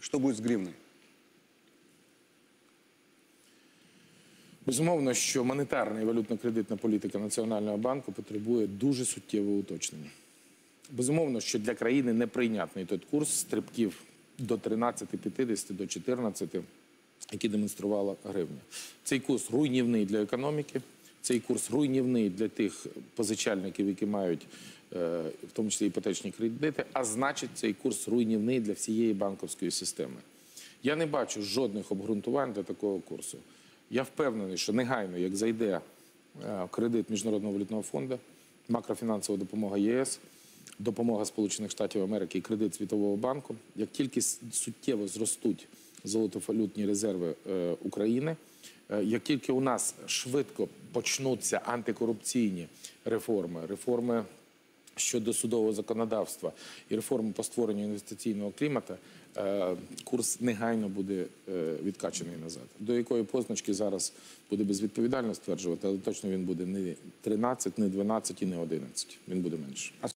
Что будет с гривной? Безумовно, що монетарна і валютно-кредитна політика Національного банку потребує дуже суттєвого уточнення. Безумовно, що для країни неприйнятний той курс стрибків до 13,50, до 14, який демонструвала гривня. Цей курс руйнівний для економіки, цей курс руйнівний для тих позичальників, які мають в тому числі іпотечні кредити, а значить цей курс руйнівний для всієї банківської системи. Я не бачу жодних обґрунтувань для такого курсу. Я впевнений, що негайно, як зайде кредит Міжнародного валютного фонду, макрофінансова допомога ЄС, допомога Сполучених Штатів Америки і кредит Світового банку, як тільки суттєво зростуть золотовалютні резерви України, як тільки у нас швидко почнуться антикорупційні реформи, реформи щодо судового законодавства і реформи по створенню інвестиційного клімату, курс негайно буде відкачаний назад. До якої позначки зараз буде безвідповідально стверджувати, але точно він буде не 13, не 12 і не 11. Він буде менше.